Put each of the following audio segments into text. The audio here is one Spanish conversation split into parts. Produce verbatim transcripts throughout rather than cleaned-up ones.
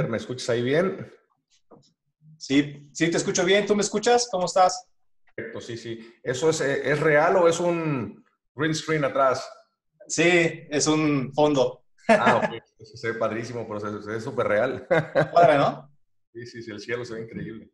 ver, ¿me escuchas ahí bien? Sí, sí, te escucho bien. ¿Tú me escuchas? ¿Cómo estás? Perfecto, sí, sí. ¿Eso es, eh, es real o es un green screen atrás? Sí, es un fondo. Ah, ok. Eso se ve padrísimo, pero se, se ve súper real. Padre, ¿no? Sí, sí, sí, el cielo se ve increíble.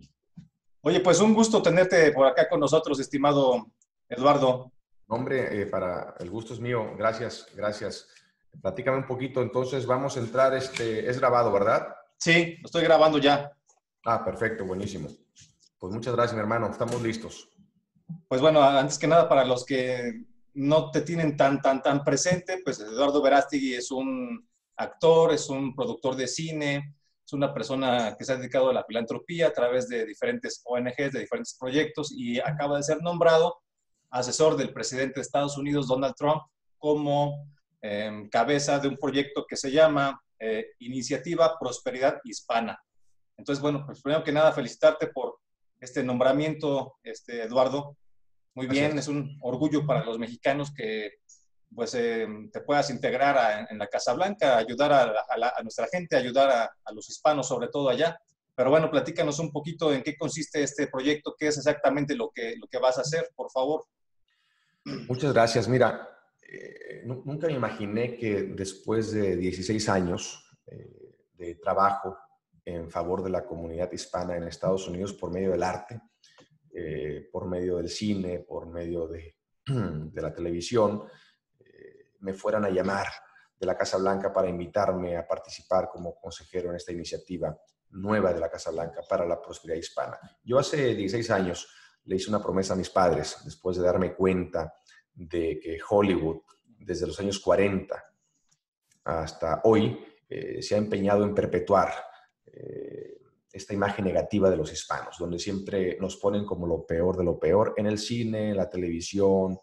Oye, pues un gusto tenerte por acá con nosotros, estimado Eduardo. No, hombre, eh, para el gusto es mío. Gracias, gracias. Platícame un poquito. Entonces vamos a entrar, este, es grabado, ¿verdad? Sí, lo estoy grabando ya. Ah, perfecto, buenísimo. Pues muchas gracias, mi hermano. Estamos listos. Pues bueno, antes que nada, para los que no te tienen tan, tan, tan presente, pues Eduardo Verástegui es un actor, es un productor de cine, es una persona que se ha dedicado a la filantropía a través de diferentes O N Ges, de diferentes proyectos, y acaba de ser nombrado asesor del presidente de Estados Unidos, Donald Trump, como eh, cabeza de un proyecto que se llama eh, Iniciativa Prosperidad Hispana. Entonces, bueno, pues primero que nada, felicitarte por este nombramiento, este, Eduardo. Muy bien, Gracias. es un orgullo para los mexicanos que pues eh, te puedas integrar a, en la Casa Blanca, ayudar a, a, la, a nuestra gente, ayudar a, a, los hispanos, sobre todo allá. Pero bueno, platícanos un poquito en qué consiste este proyecto, qué es exactamente lo que, lo que vas a hacer, por favor. Muchas gracias. Mira, eh, nunca me imaginé que después de dieciséis años eh, de trabajo en favor de la comunidad hispana en Estados Unidos por medio del arte, eh, por medio del cine, por medio de, de la televisión, eh, me fueran a llamar de la Casa Blanca para invitarme a participar como consejero en esta iniciativa nueva de la Casa Blanca para la prosperidad hispana. Yo hace dieciséis años le hice una promesa a mis padres, después de darme cuenta de que Hollywood, desde los años cuarenta hasta hoy, eh, se ha empeñado en perpetuar eh, esta imagen negativa de los hispanos, donde siempre nos ponen como lo peor de lo peor en el cine, en la televisión,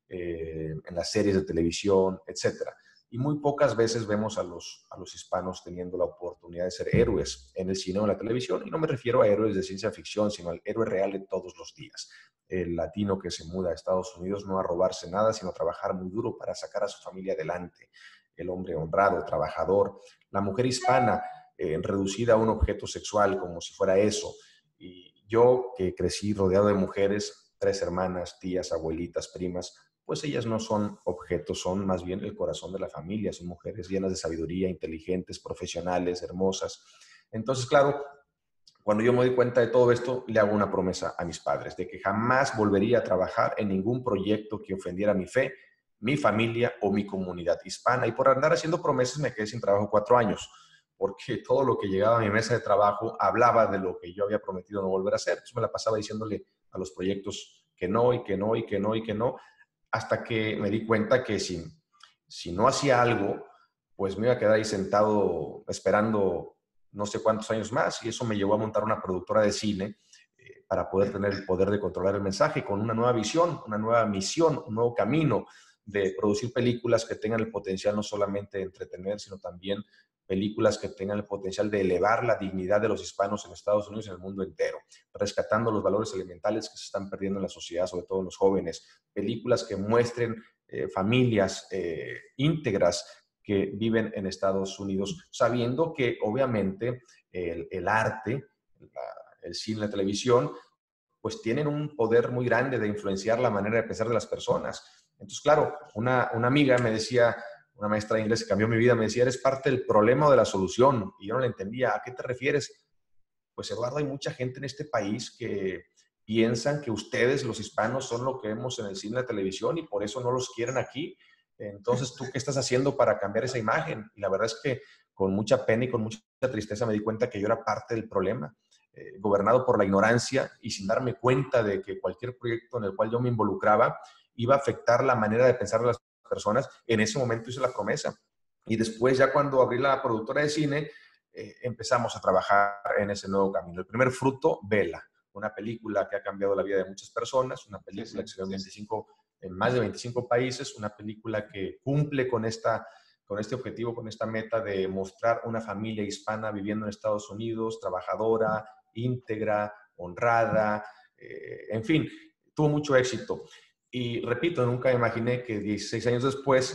eh, en las series de televisión, etcétera. Y muy pocas veces vemos a los, a los hispanos teniendo la oportunidad de ser héroes en el cine o en la televisión. Y no me refiero a héroes de ciencia ficción, sino al héroe real de todos los días. El latino que se muda a Estados Unidos no a robarse nada, sino a trabajar muy duro para sacar a su familia adelante. El hombre honrado, trabajador. La mujer hispana, eh, reducida a un objeto sexual, como si fuera eso. Y yo, que crecí rodeado de mujeres, tres hermanas, tías, abuelitas, primas, pues ellas no son objetos, son más bien el corazón de la familia, son mujeres llenas de sabiduría, inteligentes, profesionales, hermosas. Entonces, claro, cuando yo me doy cuenta de todo esto, le hago una promesa a mis padres, de que jamás volvería a trabajar en ningún proyecto que ofendiera mi fe, mi familia o mi comunidad hispana. Y por andar haciendo promesas me quedé sin trabajo cuatro años, porque todo lo que llegaba a mi mesa de trabajo hablaba de lo que yo había prometido no volver a hacer. Entonces me la pasaba diciéndole a los proyectos que no, y que no, y que no, y que no, hasta que me di cuenta que si, si no hacía algo, pues me iba a quedar ahí sentado esperando no sé cuántos años más, y eso me llevó a montar una productora de cine eh, para poder tener el poder de controlar el mensaje con una nueva visión, una nueva misión, un nuevo camino de producir películas que tengan el potencial no solamente de entretener, sino también películas que tengan el potencial de elevar la dignidad de los hispanos en Estados Unidos y en el mundo entero, rescatando los valores elementales que se están perdiendo en la sociedad, sobre todo en los jóvenes, películas que muestren eh, familias eh, íntegras que viven en Estados Unidos, sabiendo que obviamente el, el arte, la, el cine, la televisión, pues tienen un poder muy grande de influenciar la manera de pensar de las personas. Entonces, claro, una, una amiga me decía, una maestra de inglés que cambió mi vida, me decía, eres parte del problema o de la solución. Y yo no le entendía, ¿a qué te refieres? Pues Eduardo, hay mucha gente en este país que piensan que ustedes, los hispanos, son lo que vemos en el cine y la televisión y por eso no los quieren aquí. Entonces, ¿tú qué estás haciendo para cambiar esa imagen? Y la verdad es que con mucha pena y con mucha tristeza me di cuenta que yo era parte del problema, eh, gobernado por la ignorancia y sin darme cuenta de que cualquier proyecto en el cual yo me involucraba iba a afectar la manera de pensar de las personas. En ese momento hice la promesa. Y después, ya cuando abrí la productora de cine, eh, empezamos a trabajar en ese nuevo camino. El primer fruto, Vela, una película que ha cambiado la vida de muchas personas, una Sí, película sí, que se ve en, sí, sí. veinticinco, en más de veinticinco países, una película que cumple con, esta, con este objetivo, con esta meta de mostrar una familia hispana viviendo en Estados Unidos, trabajadora, íntegra, honrada, eh, en fin, tuvo mucho éxito. Y repito, nunca imaginé que dieciséis años después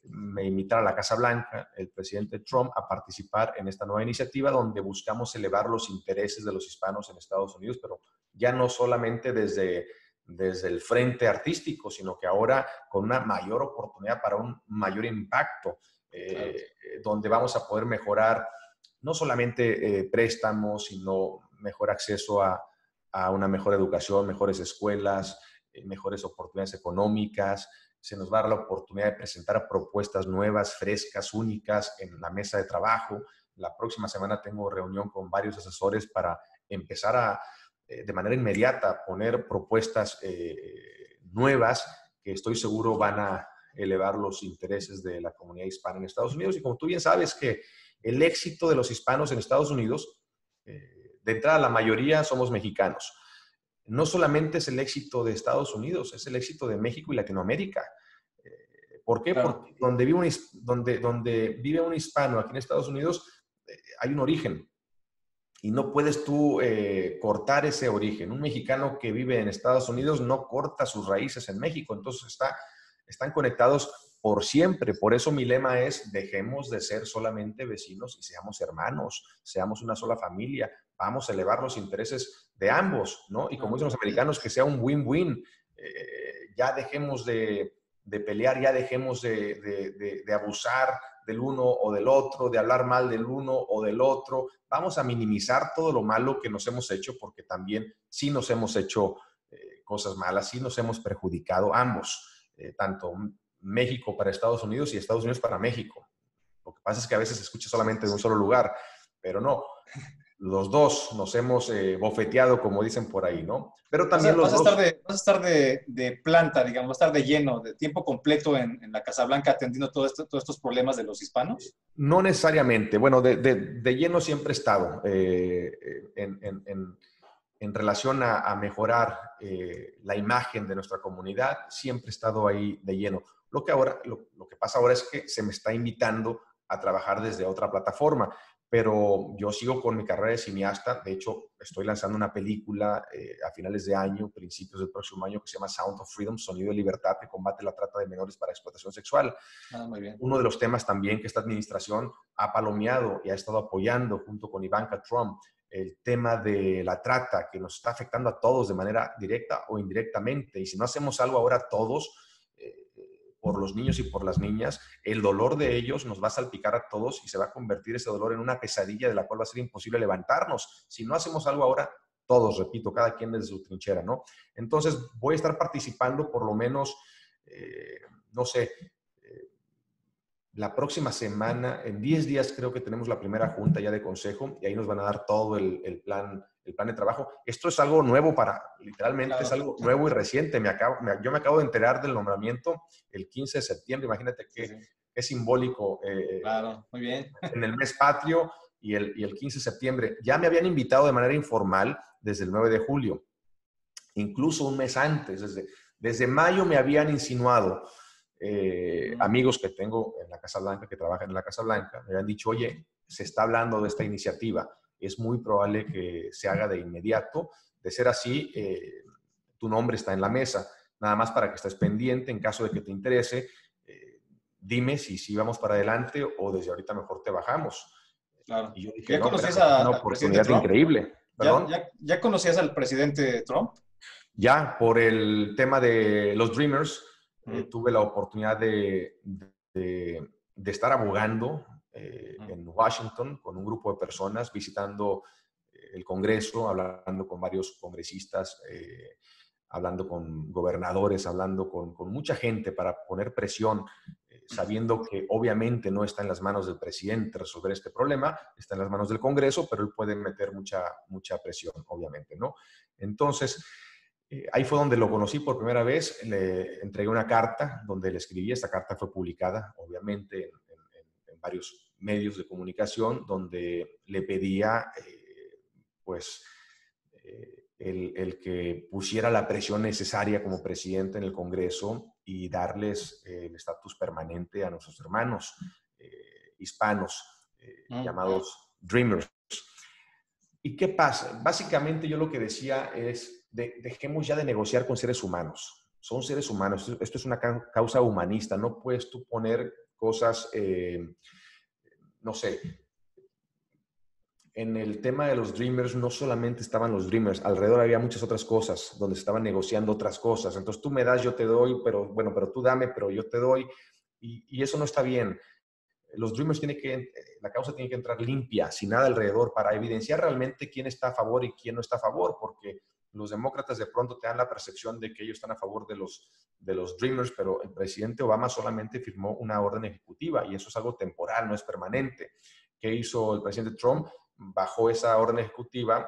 me invitara a la Casa Blanca, el presidente Trump, a participar en esta nueva iniciativa donde buscamos elevar los intereses de los hispanos en Estados Unidos, pero ya no solamente desde, desde el frente artístico, sino que ahora con una mayor oportunidad para un mayor impacto, eh, claro. donde vamos a poder mejorar no solamente eh, préstamos, sino mejor acceso a, a una mejor educación, mejores escuelas, eh, mejores oportunidades económicas. Se nos va a dar la oportunidad de presentar propuestas nuevas, frescas, únicas en la mesa de trabajo. La próxima semana tengo reunión con varios asesores para empezar a, eh, de manera inmediata, poner propuestas eh, nuevas que estoy seguro van a elevar los intereses de la comunidad hispana en Estados Unidos. Y como tú bien sabes que el éxito de los hispanos en Estados Unidos, eh, de entrada la mayoría somos mexicanos. No solamente es el éxito de Estados Unidos, es el éxito de México y Latinoamérica. Eh, ¿Por qué? Claro. Porque donde vive, un, donde, donde vive un hispano aquí en Estados Unidos, eh, hay un origen. Y no puedes tú eh, cortar ese origen. Un mexicano que vive en Estados Unidos no corta sus raíces en México. Entonces está, están conectados por siempre. Por eso mi lema es, dejemos de ser solamente vecinos y seamos hermanos, seamos una sola familia. Vamos a elevar los intereses de ambos, ¿no? Y como dicen los americanos, que sea un win-win. Eh, ya dejemos de, de pelear, ya dejemos de, de, de, de abusar del uno o del otro, de hablar mal del uno o del otro. Vamos a minimizar todo lo malo que nos hemos hecho, porque también sí nos hemos hecho eh, cosas malas, sí nos hemos perjudicado ambos, eh, tanto México para Estados Unidos y Estados Unidos para México. Lo que pasa es que a veces se escucha solamente de un solo lugar, pero no. Los dos nos hemos eh, bofeteado, como dicen por ahí, ¿no? Pero también vas a, los vas a dos... estar, de, vas a estar de, de planta, digamos, vas a estar de lleno, de tiempo completo en, en la Casa Blanca atendiendo todo esto, todos estos problemas de los hispanos. No necesariamente. Bueno, de, de, de lleno siempre he estado eh, en, en, en, en relación a, a mejorar eh, la imagen de nuestra comunidad. Siempre he estado ahí de lleno. Lo que, ahora, lo, lo que pasa ahora es que se me está invitando a trabajar desde otra plataforma. Pero yo sigo con mi carrera de cineasta. De hecho, estoy lanzando una película eh, a finales de año, principios del próximo año, que se llama Sound of Freedom, Sonido de Libertad, que combate la trata de menores para explotación sexual. Ah, muy bien. Uno de los temas también que esta administración ha palomeado y ha estado apoyando junto con Ivanka Trump, el tema de la trata, que nos está afectando a todos de manera directa o indirectamente. Y si no hacemos algo ahora todos, eh, por los niños y por las niñas, el dolor de ellos nos va a salpicar a todos y se va a convertir ese dolor en una pesadilla de la cual va a ser imposible levantarnos. Si no hacemos algo ahora, todos, repito, cada quien desde su trinchera, ¿no? Entonces, voy a estar participando por lo menos, eh, no sé, eh, la próxima semana, en diez días creo que tenemos la primera junta ya de consejo y ahí nos van a dar todo el, el plan el plan de trabajo. Esto es algo nuevo para, literalmente claro. Es algo nuevo y reciente. Me acabo, me, yo me acabo de enterar del nombramiento el quince de septiembre. Imagínate que sí, sí. Es simbólico. Eh, claro, muy bien. En el mes patrio y el, y el quince de septiembre. Ya me habían invitado de manera informal desde el nueve de julio. Incluso un mes antes. Desde, desde mayo me habían insinuado eh, mm. amigos que tengo en la Casa Blanca, que trabajan en la Casa Blanca, me habían dicho, oye, se está hablando de esta iniciativa. Es muy probable que se haga de inmediato. De ser así, eh, tu nombre está en la mesa. Nada más para que estés pendiente en caso de que te interese. Eh, dime si, si vamos para adelante o desde ahorita mejor te bajamos. Claro. Y yo dije, ¿Ya no, conocías pero, a, una al presidente oportunidad Trump? increíble. ¿Perdón? ¿Ya, ya, ¿Ya conocías al presidente Trump? Ya, por el tema de los Dreamers, Uh-huh. eh, tuve la oportunidad de, de, de estar abogando Eh, en Washington con un grupo de personas, visitando eh, el Congreso, hablando con varios congresistas, eh, hablando con gobernadores, hablando con, con mucha gente para poner presión, eh, sabiendo que obviamente no está en las manos del presidente resolver este problema, está en las manos del Congreso, pero él puede meter mucha, mucha presión, obviamente, ¿no? Entonces, eh, ahí fue donde lo conocí por primera vez. Le entregué una carta donde le escribí. Esta carta fue publicada, obviamente, en, varios medios de comunicación, donde le pedía eh, pues eh, el, el que pusiera la presión necesaria como presidente en el Congreso y darles eh, el estatus permanente a nuestros hermanos eh, hispanos eh, mm, llamados Dreamers. ¿Y qué pasa? Básicamente yo lo que decía es, de, dejemos ya de negociar con seres humanos. Son seres humanos. Esto es una causa humanista. No puedes tú poner cosas, eh, no sé, en el tema de los Dreamers no solamente estaban los Dreamers, alrededor había muchas otras cosas donde se estaban negociando otras cosas. Entonces tú me das, yo te doy, pero bueno, pero tú dame, pero yo te doy. Y, y eso no está bien. Los Dreamers tienen que, la causa tiene que entrar limpia, sin nada alrededor, para evidenciar realmente quién está a favor y quién no está a favor, porque los demócratas de pronto te dan la percepción de que ellos están a favor de los, de los Dreamers, pero el presidente Obama solamente firmó una orden ejecutiva y eso es algo temporal, no es permanente. ¿Qué hizo el presidente Trump? Bajó esa orden ejecutiva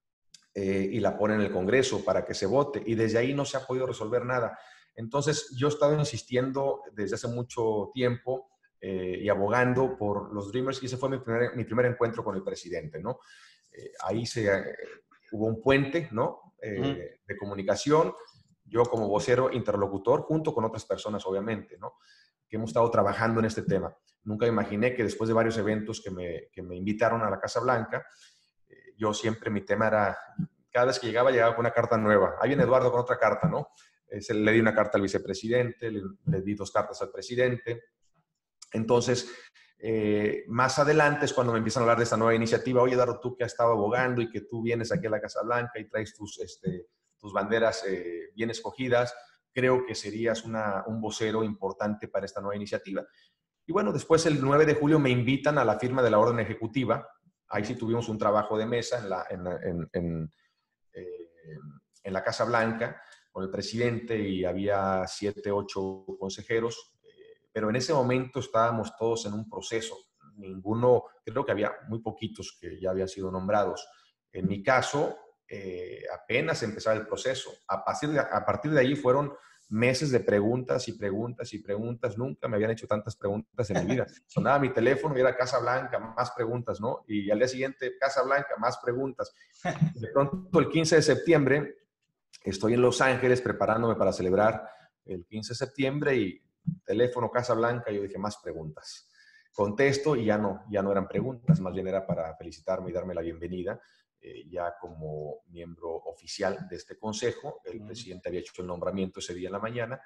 eh, y la pone en el Congreso para que se vote y desde ahí no se ha podido resolver nada. Entonces yo he estado insistiendo desde hace mucho tiempo eh, y abogando por los Dreamers y ese fue mi primer, mi primer encuentro con el presidente, ¿no? Eh, ahí se, eh, hubo un puente, ¿no? Eh, uh-huh. de comunicación, yo como vocero interlocutor junto con otras personas obviamente, ¿no? Que hemos estado trabajando en este tema. Nunca imaginé que después de varios eventos que me, que me invitaron a la Casa Blanca, eh, yo siempre mi tema era, cada vez que llegaba, llegaba con una carta nueva. Ahí viene Eduardo con otra carta, ¿no? Eh, se, le di una carta al vicepresidente, le, le di dos cartas al presidente. Entonces, eh, más adelante es cuando me empiezan a hablar de esta nueva iniciativa. Oye, Eduardo, tú que has estado abogando y que tú vienes aquí a la Casa Blanca y traes tus, este, tus banderas eh, bien escogidas, creo que serías una, un vocero importante para esta nueva iniciativa. Y bueno, después el nueve de julio me invitan a la firma de la orden ejecutiva. Ahí sí tuvimos un trabajo de mesa en la, en, en, en, eh, en la Casa Blanca con el presidente y había siete, ocho consejeros. Eh, pero en ese momento estábamos todos en un proceso. Ninguno, creo que había muy poquitos que ya habían sido nombrados. En mi caso, eh, apenas empezaba el proceso. A partir de, a partir de ahí fueron meses de preguntas y preguntas y preguntas. Nunca me habían hecho tantas preguntas en mi vida. Sonaba mi teléfono y era Casa Blanca, más preguntas, ¿no? Y al día siguiente, Casa Blanca, más preguntas. De pronto, el quince de septiembre, estoy en Los Ángeles preparándome para celebrar el quince de septiembre y teléfono, Casa Blanca, y yo dije, más preguntas. Contesto y ya no, ya no eran preguntas, más bien era para felicitarme y darme la bienvenida. Eh, ya como miembro oficial de este consejo. El uh-huh. presidente había hecho el nombramiento ese día en la mañana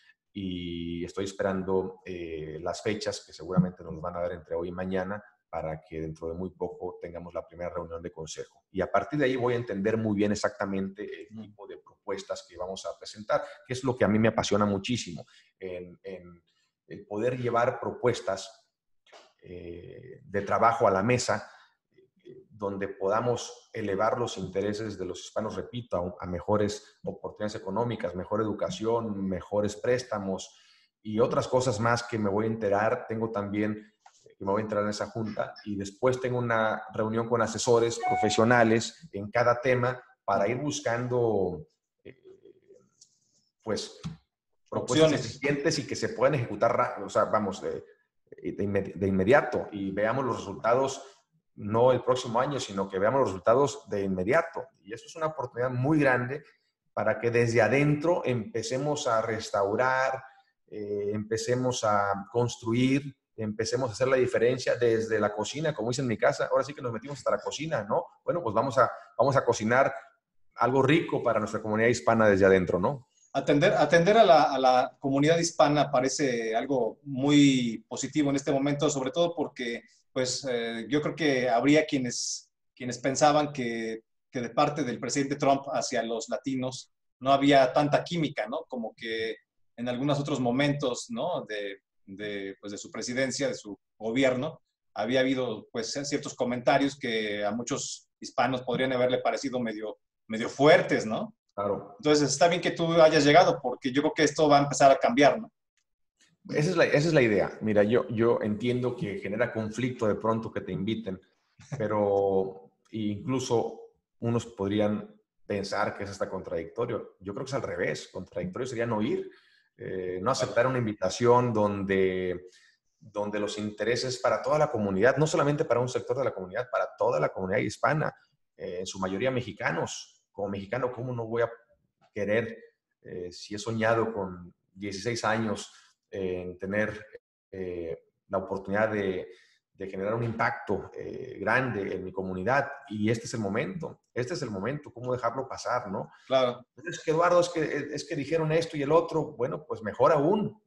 y estoy esperando eh, las fechas que seguramente nos van a dar entre hoy y mañana para que dentro de muy poco tengamos la primera reunión de consejo. Y a partir de ahí voy a entender muy bien exactamente el uh-huh. tipo de propuestas que vamos a presentar, que es lo que a mí me apasiona muchísimo, en, en el poder llevar propuestas eh, de trabajo a la mesa donde podamos elevar los intereses de los hispanos, repito, a, a mejores oportunidades económicas, mejor educación, mejores préstamos y otras cosas más que me voy a enterar. Tengo también, que me voy a enterar en esa junta y después tengo una reunión con asesores profesionales en cada tema para ir buscando, eh, pues, propuestas eficientes y que se puedan ejecutar, o sea, vamos, de, de, de inmediato y veamos los resultados no el próximo año, sino que veamos los resultados de inmediato. Y eso es una oportunidad muy grande para que desde adentro empecemos a restaurar, eh, empecemos a construir, empecemos a hacer la diferencia desde la cocina, como hice en mi casa. Ahora sí que nos metimos hasta la cocina, ¿no? Bueno, pues vamos a, vamos a cocinar algo rico para nuestra comunidad hispana desde adentro, ¿no? Atender, atender a, la, a la comunidad hispana parece algo muy positivo en este momento, sobre todo porque pues eh, yo creo que habría quienes, quienes pensaban que, que de parte del presidente Trump hacia los latinos no había tanta química, ¿no? Como que en algunos otros momentos, ¿no? De, de, pues de su presidencia, de su gobierno, había habido pues ciertos comentarios que a muchos hispanos podrían haberle parecido medio, medio fuertes, ¿no? Claro. Entonces está bien que tú hayas llegado porque yo creo que esto va a empezar a cambiar, ¿no? Esa es, la, esa es la idea. Mira, yo, yo entiendo que genera conflicto de pronto que te inviten, pero incluso unos podrían pensar que es hasta contradictorio. Yo creo que es al revés. Contradictorio sería no ir, eh, no aceptar una invitación donde, donde los intereses para toda la comunidad, no solamente para un sector de la comunidad, para toda la comunidad hispana, eh, en su mayoría mexicanos. Como mexicano, ¿cómo no voy a querer, eh, si he soñado con dieciséis años, en tener eh, la oportunidad de, de generar un impacto eh, grande en mi comunidad? Y este es el momento, este es el momento, ¿cómo dejarlo pasar, no? Claro. Es que, Eduardo, es que, es que dijeron esto y el otro. Bueno, pues mejor aún,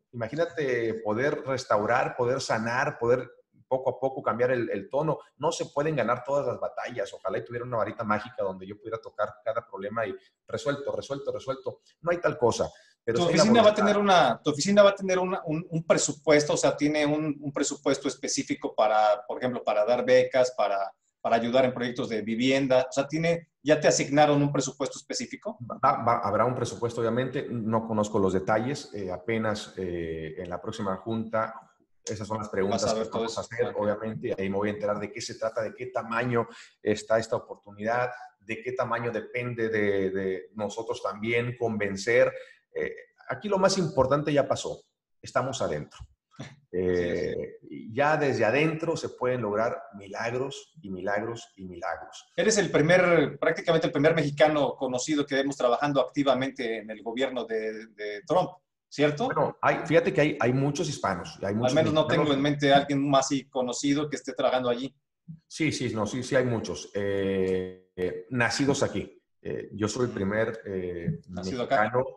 imagínate poder restaurar, poder sanar, poder poco a poco cambiar el, el tono. No se pueden ganar todas las batallas. Ojalá y tuviera una varita mágica donde yo pudiera tocar cada problema y resuelto, resuelto, resuelto. No hay tal cosa. Pero Tu sí hay la oficina va a voluntad. tener, una, tu oficina va a tener una, un, un presupuesto, o sea, tiene un, un presupuesto específico para, por ejemplo, para dar becas, para, para ayudar en proyectos de vivienda. O sea, tiene, ¿ya te asignaron un presupuesto específico? Va- va- habrá un presupuesto, obviamente. No conozco los detalles. Eh, apenas eh, en la próxima junta, esas son las Vas preguntas a que ver todo vamos a eso. hacer, Okay. obviamente. Ahí me voy a enterar de qué se trata, de qué tamaño está esta oportunidad, de qué tamaño depende de, de nosotros también convencer. Eh, aquí lo más importante ya pasó. Estamos adentro. Sí, sí. Eh, ya desde adentro se pueden lograr milagros y milagros y milagros. Eres el primer, prácticamente el primer mexicano conocido que vemos trabajando activamente en el gobierno de, de Trump, ¿cierto? Bueno, hay, fíjate que hay, hay muchos hispanos, hay Al muchos menos no tengo mexicanos. en mente a alguien más así conocido que esté trabajando allí. Sí, sí, no, sí, sí hay muchos. Eh, eh, nacidos aquí. Eh, yo soy el Mm, primer eh, nacido acá. mexicano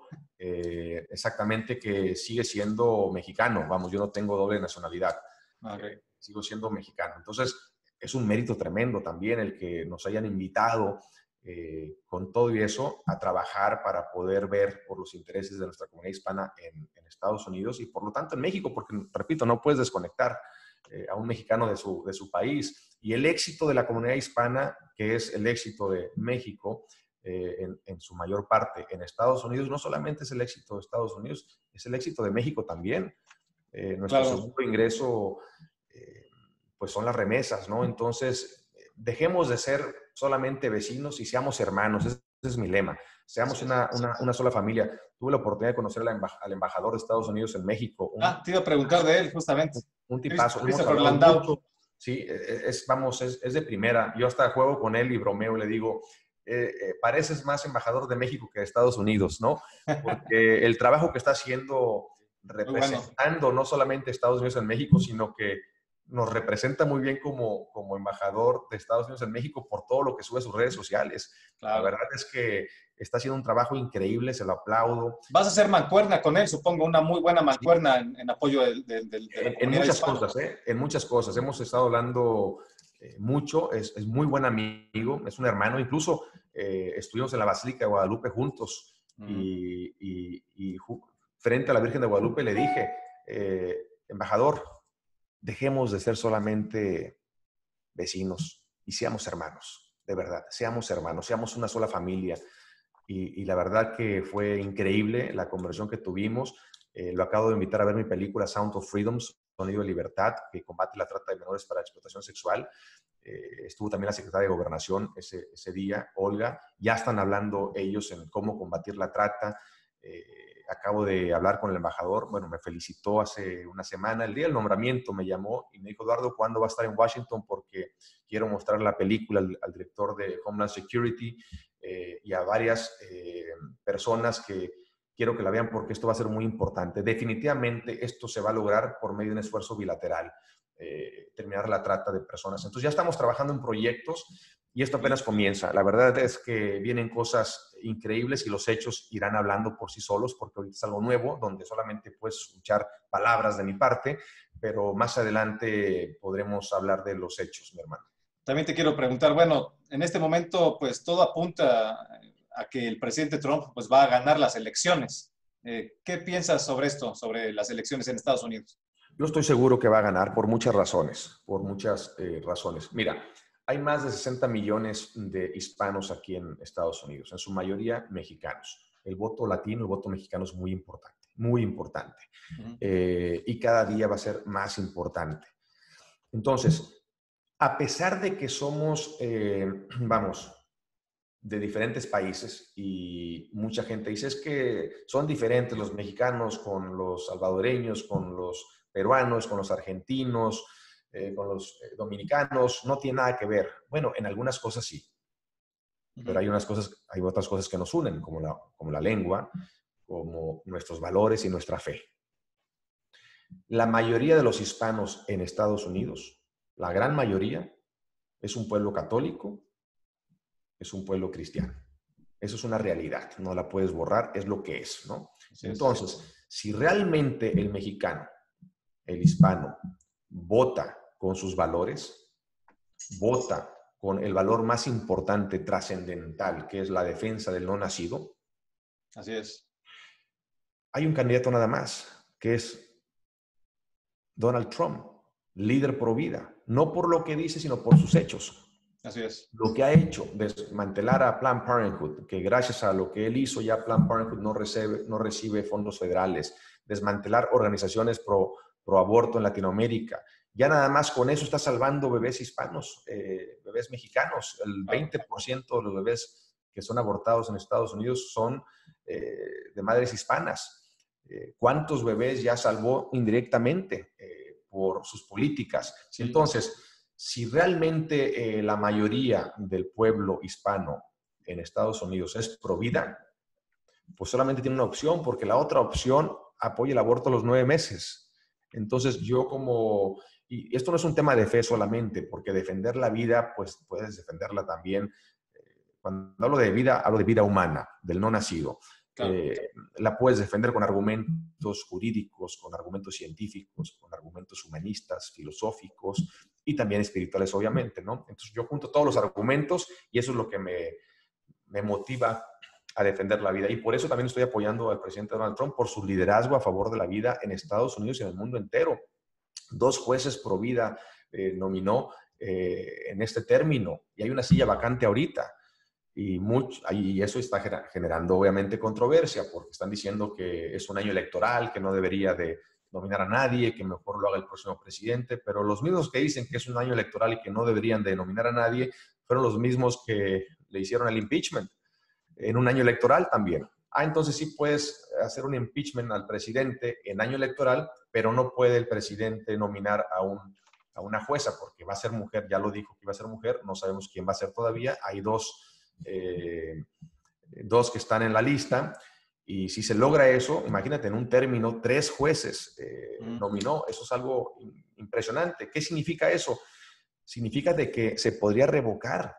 eh, exactamente que sigue siendo mexicano. Vamos, yo no tengo doble nacionalidad. Okay. Eh, sigo siendo mexicano. Entonces, es un mérito tremendo también el que nos hayan invitado eh, con todo y eso a trabajar para poder ver por los intereses de nuestra comunidad hispana en, en Estados Unidos y por lo tanto en México, porque, repito, no puedes desconectar eh, a un mexicano de su, de su país. Y el éxito de la comunidad hispana, que es el éxito de México, eh, en, en, su mayor parte en Estados Unidos, no solamente es el éxito de Estados Unidos, es el éxito de México también. Eh, nuestro Claro. segundo ingreso, eh, pues son las remesas, ¿no? Entonces, dejemos de ser solamente vecinos y seamos hermanos. Ese, ese es mi lema. Seamos Sí, sí, una, sí. una, una sola familia. Tuve la oportunidad de conocer al, emba al embajador de Estados Unidos en México. Un, Ah, te iba a preguntar de él, justamente. un tipazo. Hemos Christopher hablado Landau. mucho. Sí, es, vamos, es, es de primera. Yo hasta juego con él y bromeo, le digo, eh, eh, pareces más embajador de México que de Estados Unidos, ¿no? Porque el trabajo que está haciendo Muy bueno. representando no solamente Estados Unidos en México, sino que nos representa muy bien como, como embajador de Estados Unidos en México por todo lo que sube a sus redes sociales. La Claro. verdad es que está haciendo un trabajo increíble, se lo aplaudo. Vas a hacer mancuerna con él, supongo, una muy buena Sí, mancuerna en, en apoyo de, de, de, de, la en, en comunidad muchas hispana. cosas, ¿eh? En muchas cosas. Hemos estado hablando eh, mucho, es, es, muy buen amigo, es un hermano. Incluso eh, estuvimos en la Basílica de Guadalupe juntos Mm. y, y, y frente a la Virgen de Guadalupe le dije, eh, embajador, dejemos de ser solamente vecinos y seamos hermanos, de verdad, seamos hermanos, seamos una sola familia. Y, y la verdad que fue increíble la conversación que tuvimos. Eh, lo acabo de invitar a ver mi película Sound of Freedom, Sonido de Libertad, que combate la trata de menores para explotación sexual. Eh, estuvo también la secretaria de Gobernación ese, ese día, Olga. Ya están hablando ellos en cómo combatir la trata. Eh, acabo de hablar con el embajador, bueno, me felicitó hace una semana, el día del nombramiento me llamó y me dijo, Eduardo, ¿cuándo va a estar en Washington? Porque quiero mostrar la película al, al director de Homeland Security eh, y a varias eh, personas que quiero que la vean porque esto va a ser muy importante. Definitivamente esto se va a lograr por medio de un esfuerzo bilateral, eh, terminar la trata de personas. Entonces ya estamos trabajando en proyectos y esto apenas comienza. La verdad es que vienen cosas increíbles y los hechos irán hablando por sí solos porque ahorita es algo nuevo donde solamente puedes escuchar palabras de mi parte, pero más adelante podremos hablar de los hechos, mi hermano. También te quiero preguntar, bueno, en este momento pues todo apunta a que el presidente Trump pues va a ganar las elecciones. Eh, ¿Qué piensas sobre esto, sobre las elecciones en Estados Unidos? Yo estoy seguro que va a ganar por muchas razones, por muchas eh, razones. Mira, hay más de sesenta millones de hispanos aquí en Estados Unidos, en su mayoría mexicanos. El voto latino, el voto mexicano es muy importante, muy importante. Uh-huh. Eh, y cada día va a ser más importante. Entonces, a pesar de que somos, eh, vamos, de diferentes países y mucha gente dice es que son diferentes los mexicanos con los salvadoreños, con los peruanos, con los argentinos, eh, con los eh, dominicanos, no tiene nada que ver. Bueno, en algunas cosas sí, uh-huh. Pero hay unas cosas, hay otras cosas que nos unen, como la, como la lengua, como nuestros valores y nuestra fe. La mayoría de los hispanos en Estados Unidos, la gran mayoría, es un pueblo católico, es un pueblo cristiano. Eso es una realidad, no la puedes borrar, es lo que es, ¿no? Sí, Entonces, sí. Si realmente el mexicano, el hispano, vota con sus valores, vota con el valor más importante, trascendental, que es la defensa del no nacido. Así es. Hay un candidato nada más, que es Donald Trump, líder pro vida, no por lo que dice, sino por sus hechos. Así es. Lo que ha hecho, desmantelar a Planned Parenthood, que gracias a lo que él hizo ya Planned Parenthood no recibe, no recibe fondos federales, desmantelar organizaciones pro, pro aborto en Latinoamérica. Ya nada más con eso está salvando bebés hispanos, eh, bebés mexicanos. El veinte por ciento de los bebés que son abortados en Estados Unidos son eh, de madres hispanas. Eh, ¿Cuántos bebés ya salvó indirectamente eh, por sus políticas? Sí. Entonces, si realmente eh, la mayoría del pueblo hispano en Estados Unidos es pro vida, pues solamente tiene una opción, porque la otra opción apoya el aborto a los nueve meses. Entonces yo como, y esto no es un tema de fe solamente, porque defender la vida, pues puedes defenderla también. Cuando hablo de vida, hablo de vida humana, del no nacido. Claro. Eh, la puedes defender con argumentos jurídicos, con argumentos científicos, con argumentos humanistas, filosóficos y también espirituales, obviamente, ¿no? Entonces yo junto todos los argumentos y eso es lo que me, me motiva a defender la vida. Y por eso también estoy apoyando al presidente Donald Trump por su liderazgo a favor de la vida en Estados Unidos y en el mundo entero. Dos jueces pro vida eh, nominó eh, en este término y hay una silla vacante ahorita. Y, mucho, y eso está generando obviamente controversia porque están diciendo que es un año electoral, que no debería de nominar a nadie, que mejor lo haga el próximo presidente, pero los mismos que dicen que es un año electoral y que no deberían de nominar a nadie fueron los mismos que le hicieron el impeachment en un año electoral también. Ah, entonces sí puedes hacer un impeachment al presidente en año electoral, pero no puede el presidente nominar a, un, a una jueza porque va a ser mujer, ya lo dijo que iba a ser mujer, no sabemos quién va a ser todavía, hay dos Eh, dos que están en la lista, y si se logra eso, imagínate, en un término, tres jueces eh, mm. nominó, eso es algo impresionante. ¿Qué significa eso? Significa de que se podría revocar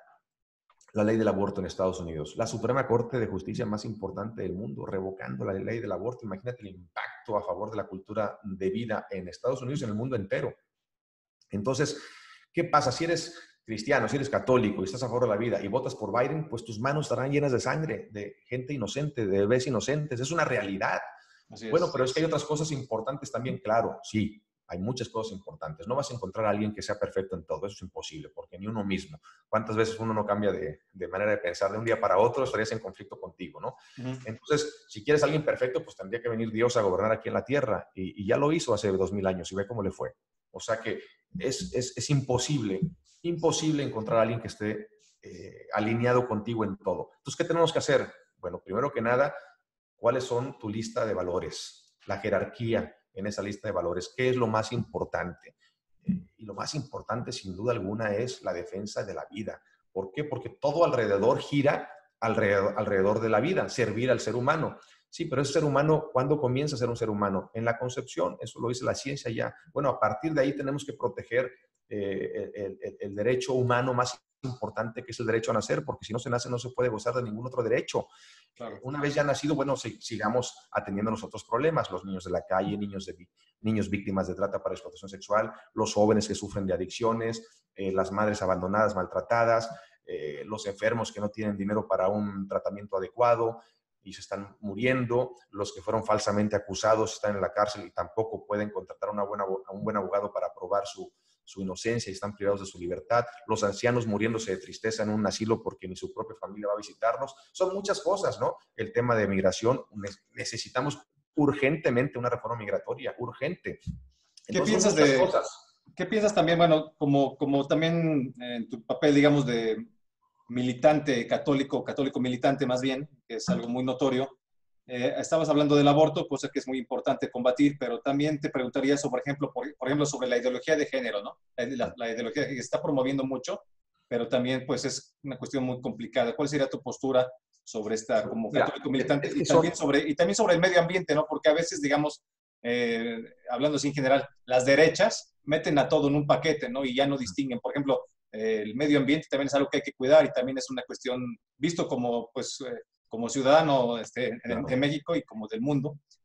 la ley del aborto en Estados Unidos. La Suprema Corte de Justicia más importante del mundo, revocando la ley del aborto. Imagínate el impacto a favor de la cultura de vida en Estados Unidos y en el mundo entero. Entonces, ¿qué pasa? Si eres cristiano, si eres católico y estás a favor de la vida y votas por Biden, pues tus manos estarán llenas de sangre, de gente inocente, de bebés inocentes. Es una realidad. Así bueno, es, pero es que hay otras cosas importantes también, claro, sí, hay muchas cosas importantes. No vas a encontrar a alguien que sea perfecto en todo, eso es imposible, porque ni uno mismo. ¿Cuántas veces uno no cambia de, de manera de pensar de un día para otro? Estarías en conflicto contigo, ¿no? Uh-huh. Entonces, si quieres a alguien perfecto, pues tendría que venir Dios a gobernar aquí en la tierra, y, y ya lo hizo hace dos mil años, y ve cómo le fue. O sea que es, es, es imposible, imposible encontrar a alguien que esté eh, alineado contigo en todo. Entonces, ¿qué tenemos que hacer? Bueno, primero que nada, ¿cuáles son tu lista de valores? La jerarquía en esa lista de valores. ¿Qué es lo más importante? Eh, y lo más importante, sin duda alguna, es la defensa de la vida. ¿Por qué? Porque todo alrededor gira alrededor, alrededor de la vida, servir al ser humano. Sí, pero ese ser humano, ¿cuándo comienza a ser un ser humano? En la concepción, eso lo dice la ciencia ya. Bueno, a partir de ahí tenemos que proteger eh, el, el, el derecho humano más importante, que es el derecho a nacer, porque si no se nace no se puede gozar de ningún otro derecho. Claro. Una vez ya nacido, bueno, si, sigamos atendiendo los otros problemas, los niños de la calle, niños, de, niños víctimas de trata para explotación sexual, los jóvenes que sufren de adicciones, eh, las madres abandonadas, maltratadas, eh, los enfermos que no tienen dinero para un tratamiento adecuado y se están muriendo, los que fueron falsamente acusados están en la cárcel y tampoco pueden contratar una buena, a un buen abogado para probar su, su inocencia y están privados de su libertad, los ancianos muriéndose de tristeza en un asilo porque ni su propia familia va a visitarlos. Son muchas cosas, ¿no? El tema de migración, necesitamos urgentemente una reforma migratoria, urgente. Entonces, ¿qué piensas de cosas? ¿Qué piensas también, bueno, como, como también en tu papel, digamos, de militante católico, católico militante más bien, que es algo muy notorio? Eh, estabas hablando del aborto, cosa que es muy importante combatir, pero también te preguntaría sobre, por ejemplo, por, por ejemplo, sobre la ideología de género, ¿no? La, la ideología que se está promoviendo mucho, pero también pues es una cuestión muy complicada. ¿Cuál sería tu postura sobre esta como católico militante? Y también sobre, y también sobre el medio ambiente, ¿no? Porque a veces, digamos, eh, hablando así en general, las derechas meten a todo en un paquete, ¿no? Y ya no distinguen. Por ejemplo, eh, el medio ambiente también es algo que hay que cuidar y también es una cuestión, visto como, pues, eh, como ciudadano este, claro. de México y como del mundo,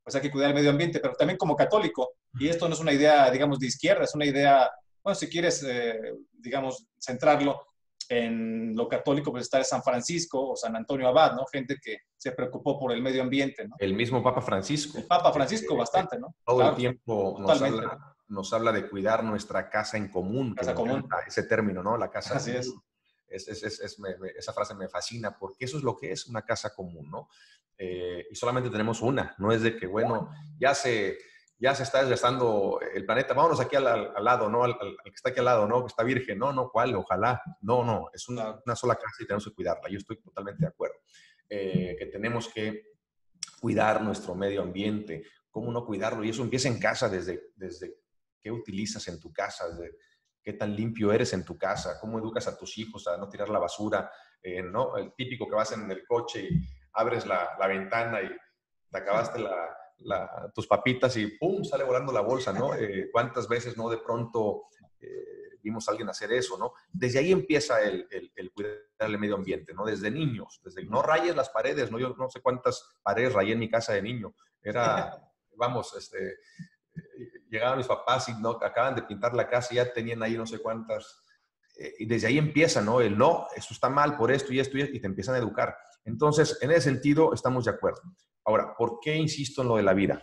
pues hay que cuidar el medio ambiente, pero también como católico, y esto no es una idea, digamos, de izquierda, es una idea, bueno, si quieres, eh, digamos, centrarlo en lo católico, pues está San Francisco o San Antonio Abad, ¿no? Gente que se preocupó por el medio ambiente, ¿no? El mismo Papa Francisco, El Papa eh, Francisco, eh, bastante, ¿no? todo el Claro, tiempo nos totalmente, habla, ¿no? nos habla de cuidar nuestra casa en común, que Casa me común. encanta ese término, ¿no? La casa Así común. es. Es, es, es, es me, me, esa frase me fascina porque eso es lo que es una casa común, ¿no? Eh, y solamente tenemos una, no es de que, bueno, ya se, ya se está desgastando el planeta, vámonos aquí al, al, al lado, ¿no? Al, al, al, que está aquí al lado, ¿no? Que está virgen, no, no, ¿cuál? Ojalá, no, no, es un, Claro. una sola casa y tenemos que cuidarla, yo estoy totalmente de acuerdo, eh, que tenemos que cuidar nuestro medio ambiente, cómo no cuidarlo, y eso empieza en casa, desde, desde qué utilizas en tu casa, desde qué tan limpio eres en tu casa, cómo educas a tus hijos a no tirar la basura, eh, ¿no? El típico que vas en el coche y abres la, la ventana y te acabaste la, la, tus papitas y ¡pum! Sale volando la bolsa, ¿no? Eh, ¿Cuántas veces, no, de pronto eh, vimos a alguien hacer eso, ¿no? Desde ahí empieza el, el, el cuidar el medio ambiente, ¿no? Desde niños, desde no rayes las paredes, ¿no? Yo no sé cuántas paredes rayé en mi casa de niño. Era, vamos, este... llegaban mis papás y no, acaban de pintar la casa y ya tenían ahí no sé cuántas. Eh, y desde ahí empieza, ¿no? El no, eso está mal por esto y esto y esto, y te empiezan a educar. Entonces, en ese sentido, estamos de acuerdo. Ahora, ¿por qué insisto en lo de la vida?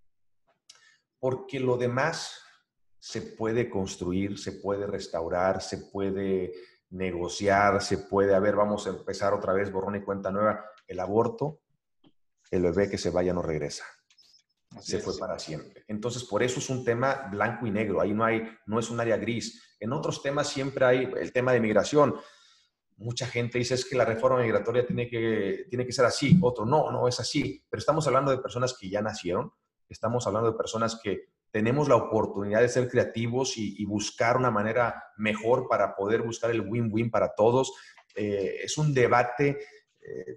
Porque lo demás se puede construir, se puede restaurar, se puede negociar, se puede, a ver, vamos a empezar otra vez, borrón y cuenta nueva. El aborto, el bebé que se vaya no regresa. Así se es. Fue para siempre. Entonces, por eso es un tema blanco y negro. Ahí no hay, no es un área gris. En otros temas siempre hay el tema de migración. Mucha gente dice es que la reforma migratoria tiene que, tiene que ser así. Otro, no, no es así. Pero estamos hablando de personas que ya nacieron. Estamos hablando de personas que tenemos la oportunidad de ser creativos y, y buscar una manera mejor para poder buscar el win-win para todos. Eh, es un debate... Eh,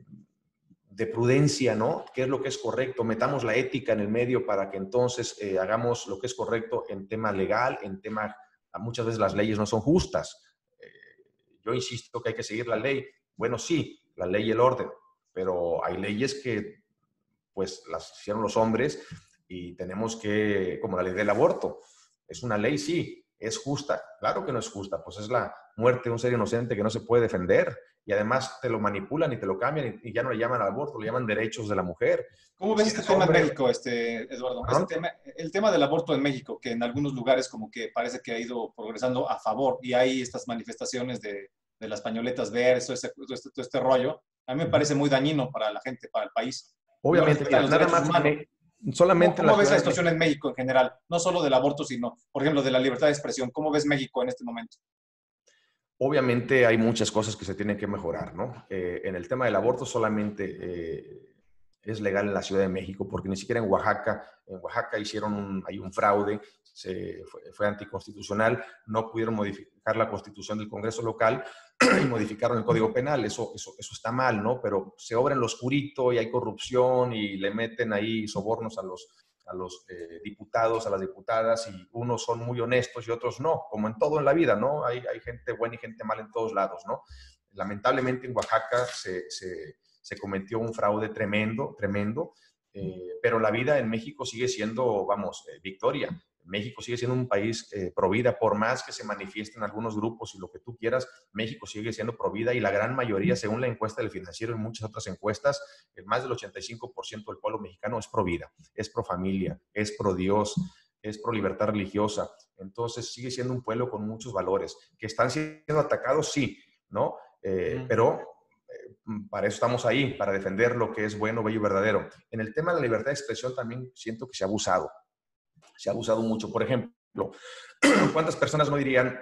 de prudencia, ¿no? ¿Qué es lo que es correcto? Metamos la ética en el medio para que entonces eh, hagamos lo que es correcto en tema legal, en tema, muchas veces las leyes no son justas. Eh, yo insisto que hay que seguir la ley. Bueno, sí, la ley y el orden, pero hay leyes que pues las hicieron los hombres y tenemos que, como la ley del aborto, es una ley, sí, es justa. Claro que no es justa, pues es la muerte de un ser inocente que no se puede defender. Y además te lo manipulan y te lo cambian y, y ya no le llaman aborto, le llaman derechos de la mujer. ¿Cómo ves este tema en México, este, Eduardo? Este tema, el tema del aborto en México, que en algunos lugares como que parece que ha ido progresando a favor y hay estas manifestaciones de, de las pañoletas verdes, todo este, todo, este, todo este rollo, a mí me parece muy dañino para la gente, para el país. Obviamente, no mira, los nada más me, solamente ¿Cómo, cómo la ves la situación en México en general? No solo del aborto, sino, por ejemplo, de la libertad de expresión. ¿Cómo ves México en este momento? Obviamente hay muchas cosas que se tienen que mejorar, ¿no? Eh, en el tema del aborto solamente eh, es legal en la Ciudad de México, porque ni siquiera en Oaxaca, en Oaxaca hicieron un, hay un fraude, se, fue, fue anticonstitucional, no pudieron modificar la constitución del Congreso local y modificaron el Código Penal, eso, eso, eso está mal, ¿no? Pero se obra en lo oscurito y hay corrupción y le meten ahí sobornos a los, a los eh, diputados, a las diputadas, y unos son muy honestos y otros no, como en todo en la vida, ¿no? Hay, hay gente buena y gente mala en todos lados, ¿no? Lamentablemente en Oaxaca se, se, se cometió un fraude tremendo, tremendo, eh, pero la vida en México sigue siendo, vamos, eh, victoria. México sigue siendo un país eh, pro vida, por más que se manifiesten algunos grupos y lo que tú quieras, México sigue siendo pro vida y la gran mayoría, según la encuesta del Financiero y muchas otras encuestas, el más del ochenta y cinco por ciento del pueblo mexicano es pro vida, es pro familia, es pro Dios, es pro libertad religiosa. Entonces sigue siendo un pueblo con muchos valores. ¿Que están siendo atacados? Sí, ¿no? Eh, mm. Pero eh, para eso estamos ahí, para defender lo que es bueno, bello y verdadero. En el tema de la libertad de expresión también siento que se ha abusado. Se ha abusado mucho. Por ejemplo, ¿cuántas personas no dirían,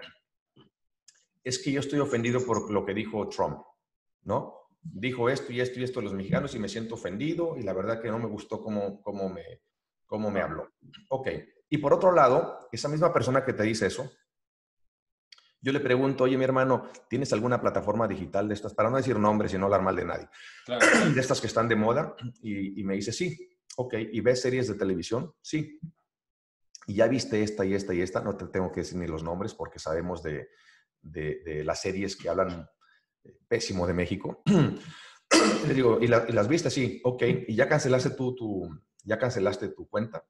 es que yo estoy ofendido por lo que dijo Trump, ¿no? Dijo esto y esto y esto de los mexicanos y me siento ofendido y la verdad que no me gustó cómo, cómo, me, cómo me habló. Ok. Y por otro lado, esa misma persona que te dice eso, yo le pregunto, oye, mi hermano, ¿tienes alguna plataforma digital de estas? Para no decir nombres y no hablar mal de nadie. Claro. De estas que están de moda. Y, y me dice, sí. Ok. ¿Y ves series de televisión? Sí. Y ya viste esta y esta y esta, no te tengo que decir ni los nombres porque sabemos de, de, de las series que hablan pésimo de México. Le digo, ¿y, la, ¿y las viste? Sí, ok. ¿Y ya cancelaste tú tu, ¿Ya cancelaste tu cuenta?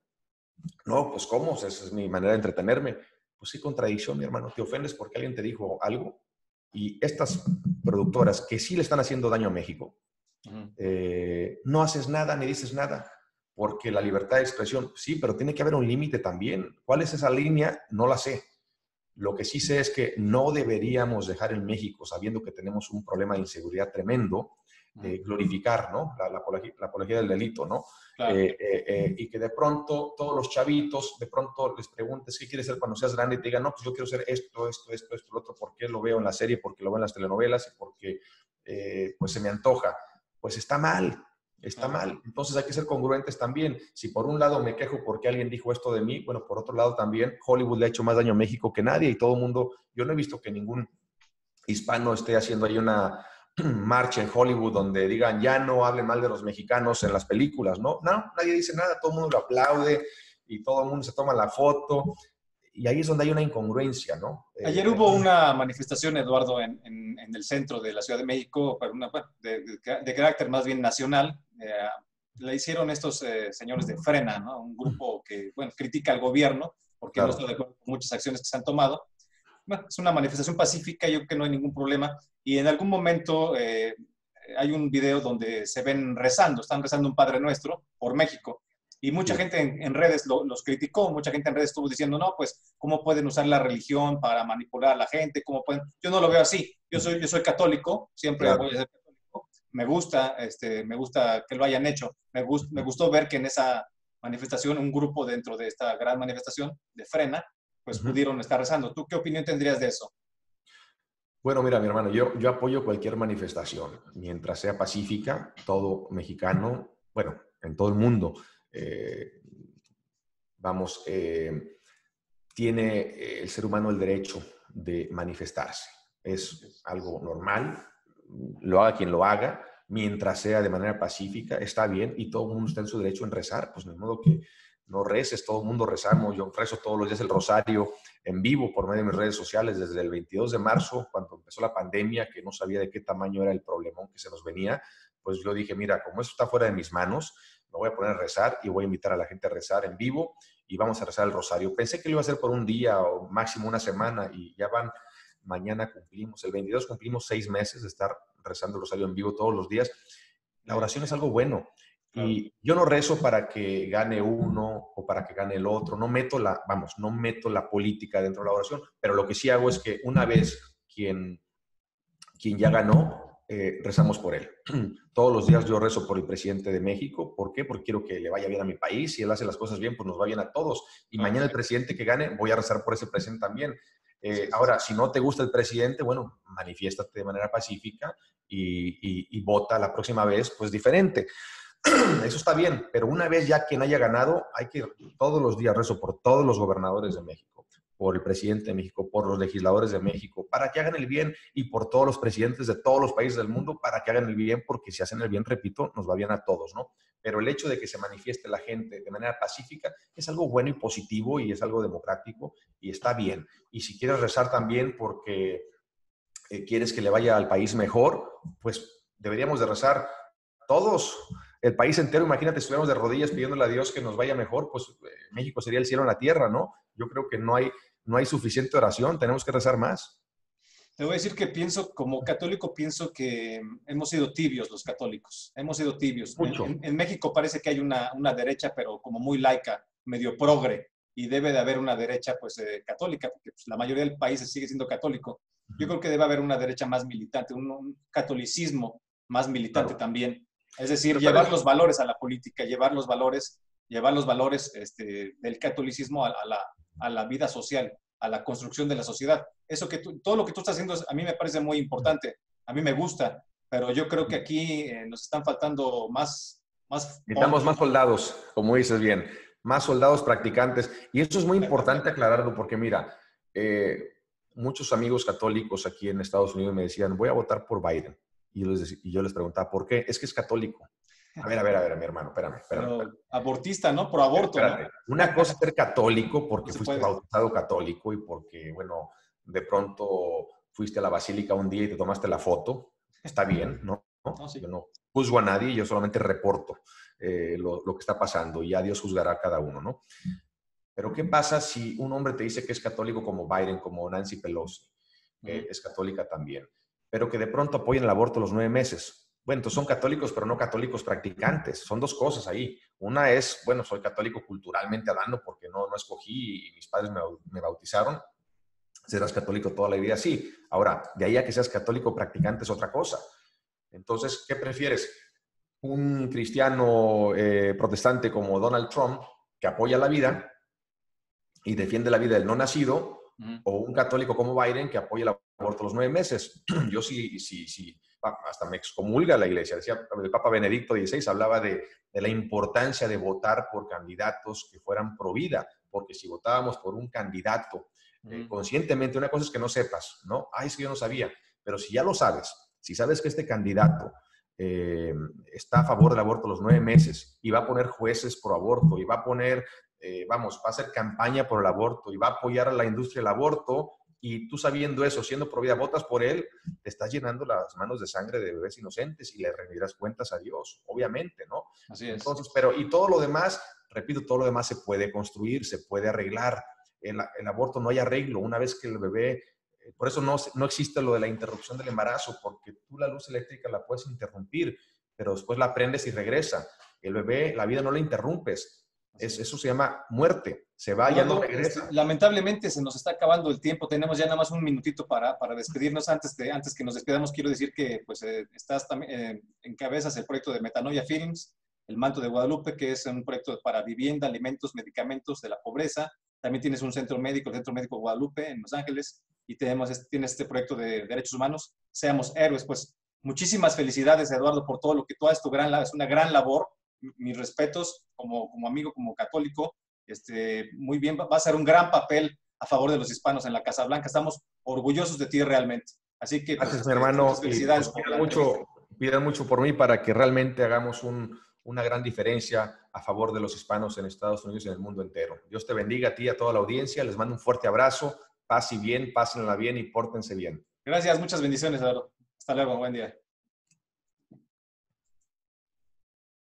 No, pues ¿cómo? Esa es mi manera de entretenerme. Pues sí, contradicción, mi hermano. Te ofendes porque alguien te dijo algo. Y estas productoras que sí le están haciendo daño a México, uh-huh. eh, no haces nada ni dices nada. Porque la libertad de expresión, sí, pero tiene que haber un límite también. ¿Cuál es esa línea? No la sé. Lo que sí sé es que no deberíamos dejar en México, sabiendo que tenemos un problema de inseguridad tremendo, eh, glorificar, ¿no? La, la, apología, la apología del delito, ¿no? Claro. Eh, eh, eh, y que de pronto todos los chavitos, de pronto les preguntes qué quieres ser cuando seas grande y te digan, no, pues yo quiero ser esto, esto, esto, esto, lo otro, porque lo veo en la serie, porque lo veo en las telenovelas y porque eh, pues se me antoja. Pues está mal. Está mal. Entonces hay que ser congruentes también. Si por un lado me quejo porque alguien dijo esto de mí, bueno, por otro lado también Hollywood le ha hecho más daño a México que nadie y todo el mundo, yo no he visto que ningún hispano esté haciendo ahí una marcha en Hollywood donde digan ya no hablen mal de los mexicanos en las películas, ¿no? No, nadie dice nada, todo el mundo lo aplaude y todo el mundo se toma la foto. Y ahí es donde hay una incongruencia, ¿no? Ayer eh, hubo una manifestación, Eduardo, en, en, en el centro de la Ciudad de México, para una, de, de, de carácter más bien nacional. Eh, la hicieron estos eh, señores de Frena, ¿no? Un grupo que, bueno, critica al gobierno porque claro. no está de acuerdo con muchas acciones que se han tomado. Bueno, es una manifestación pacífica, yo creo que no hay ningún problema. Y en algún momento eh, hay un video donde se ven rezando, están rezando un Padre Nuestro por México. Y mucha sí. gente en, en redes lo, los criticó, mucha gente en redes estuvo diciendo, no, pues, ¿cómo pueden usar la religión para manipular a la gente? ¿Cómo pueden? Yo no lo veo así. Yo soy, yo soy católico, siempre claro. voy a ser católico. Me gusta, este, me gusta que lo hayan hecho. Me, gust, me gustó ver que en esa manifestación, un grupo dentro de esta gran manifestación de Frena, pues uh-huh. pudieron estar rezando. ¿Tú qué opinión tendrías de eso? Bueno, mira, mi hermano, yo, yo apoyo cualquier manifestación, mientras sea pacífica, todo mexicano, bueno, en todo el mundo, eh, vamos, eh, tiene el ser humano el derecho de manifestarse. Es algo normal, lo haga quien lo haga, mientras sea de manera pacífica, está bien, y todo el mundo está en su derecho en rezar, pues de modo que no reces, todo el mundo rezamos, yo rezo todos los días el rosario en vivo por medio de mis redes sociales desde el veintidós de marzo, cuando empezó la pandemia, que no sabía de qué tamaño era el problemón que se nos venía, pues yo dije, mira, como esto está fuera de mis manos, me voy a poner a rezar y voy a invitar a la gente a rezar en vivo y vamos a rezar el rosario. Pensé que lo iba a hacer por un día o máximo una semana y ya van, mañana cumplimos, el veintidós cumplimos seis meses de estar rezando el rosario en vivo todos los días. La oración es algo bueno. Y yo no rezo para que gane uno o para que gane el otro. No meto la, vamos, no meto la política dentro de la oración, pero lo que sí hago es que una vez quien, quien ya ganó, eh, rezamos por él. Todos los días yo rezo por el presidente de México. ¿Por qué? Porque quiero que le vaya bien a mi país. Si él hace las cosas bien, pues nos va bien a todos. Y mañana el presidente que gane, voy a rezar por ese presidente también. Eh, ahora, si no te gusta el presidente, bueno, manifiéstate de manera pacífica y, y, y vota la próxima vez, pues diferente. Eso está bien, pero una vez ya quien haya ganado, hay que todos los días rezo por todos los gobernadores de México, por el presidente de México, por los legisladores de México, para que hagan el bien, y por todos los presidentes de todos los países del mundo, para que hagan el bien, porque si hacen el bien, repito, nos va bien a todos, ¿no? Pero el hecho de que se manifieste la gente de manera pacífica es algo bueno y positivo y es algo democrático y está bien. Y si quieres rezar también porque eh, quieres que le vaya al país mejor, pues deberíamos de rezar todos, el país entero. Imagínate, si estuviéramos de rodillas pidiéndole a Dios que nos vaya mejor, pues eh, México sería el cielo en la tierra, ¿no? Yo creo que no hay, no hay suficiente oración, tenemos que rezar más. Te voy a decir que pienso, como católico, pienso que hemos sido tibios los católicos, hemos sido tibios. En, en, en México parece que hay una, una derecha, pero como muy laica, medio progre, y debe de haber una derecha pues eh, católica, porque pues, la mayoría del país sigue siendo católico. Yo creo que debe haber una derecha más militante, un, un catolicismo más militante claro. también. Es decir, Pero llevar los valores a la política, llevar los valores, llevar los valores este, del catolicismo a, a, la, a la vida social, a la construcción de la sociedad. Eso que tú, todo lo que tú estás haciendo a mí me parece muy importante, a mí me gusta, pero yo creo que aquí eh, nos están faltando más... más Necesitamos más soldados, como dices bien, más soldados practicantes. Y esto es muy importante aclararlo porque mira, eh, muchos amigos católicos aquí en Estados Unidos me decían, voy a votar por Biden. Y yo, les, y yo les preguntaba, ¿por qué? Es que es católico. A ver, a ver, a ver, mi hermano, espérame. espérame, Pero espérame. abortista, ¿no? Por aborto. Espérate. ¿No? Una cosa es ser católico porque no fuiste puede. bautizado católico y porque, bueno, de pronto fuiste a la basílica un día y te tomaste la foto. Está bien, ¿no? Oh, sí. Yo no juzgo a nadie, yo solamente reporto eh, lo, lo que está pasando y ya Dios juzgará a cada uno, ¿no? Pero ¿qué pasa si un hombre te dice que es católico como Biden, como Nancy Pelosi, que Uh-huh. es católica también, pero que de pronto apoyan el aborto a los nueve meses? Bueno, entonces son católicos, pero no católicos practicantes. Son dos cosas ahí. Una es, bueno, soy católico culturalmente hablando porque no, no escogí y mis padres me, me bautizaron. Serás católico toda la vida, sí. Ahora, de ahí a que seas católico practicante es otra cosa. Entonces, ¿qué prefieres? ¿Un cristiano eh, protestante como Donald Trump, que apoya la vida y defiende la vida del no nacido, uh-huh, o un católico como Biden, que apoya el aborto a los nueve meses? Yo sí, sí, sí, hasta me excomulga la iglesia. Decía, el Papa Benedicto dieciséis hablaba de, de la importancia de votar por candidatos que fueran pro vida, porque si votábamos por un candidato eh, uh-huh, conscientemente, una cosa es que no sepas, ¿no? Ay, es que yo no sabía, pero si ya lo sabes, si sabes que este candidato eh, está a favor del aborto a los nueve meses y va a poner jueces por aborto y va a poner, eh, vamos, va a hacer campaña por el aborto y va a apoyar a la industria del aborto, y tú sabiendo eso, siendo pro vida, votas por él, te estás llenando las manos de sangre de bebés inocentes y le rendirás cuentas a Dios, obviamente, ¿no? así es. Entonces, pero, y todo lo demás, repito, todo lo demás se puede construir, se puede arreglar. El, el aborto no hay arreglo. Una vez que el bebé, eh, por eso no, no existe lo de la interrupción del embarazo, porque tú la luz eléctrica la puedes interrumpir, pero después la prendes y regresa. El bebé, la vida no la interrumpes. Es, eso se llama muerte. Se va y ya no Eduardo, regresa. este, lamentablemente se nos está acabando el tiempo. Tenemos ya nada más un minutito para, para despedirnos. Antes, de, antes que nos despidamos, quiero decir que pues, eh, estás también, eh, encabezas el proyecto de Metanoia Films, El Manto de Guadalupe, que es un proyecto para vivienda, alimentos, medicamentos de la pobreza. También tienes un centro médico, el Centro Médico Guadalupe, en Los Ángeles. Y tenemos este, tienes este proyecto de derechos humanos. Seamos héroes. Pues muchísimas felicidades, Eduardo, por todo lo que tú haces. Tu gran, es una gran labor. Mis respetos como, como amigo, como católico. Este, muy bien, va a ser un gran papel a favor de los hispanos en la Casa Blanca. Estamos orgullosos de ti realmente. Así que, pues, Gracias, mi este, hermano. muchas Y felicidades pues, por pidan, la entrevista. mucho, pidan mucho por mí para que realmente hagamos un, una gran diferencia a favor de los hispanos en Estados Unidos y en el mundo entero. Dios te bendiga a ti y a toda la audiencia. Les mando un fuerte abrazo. Paz y bien, pásenla bien y pórtense bien. Gracias, muchas bendiciones, Eduardo. Hasta luego, buen día.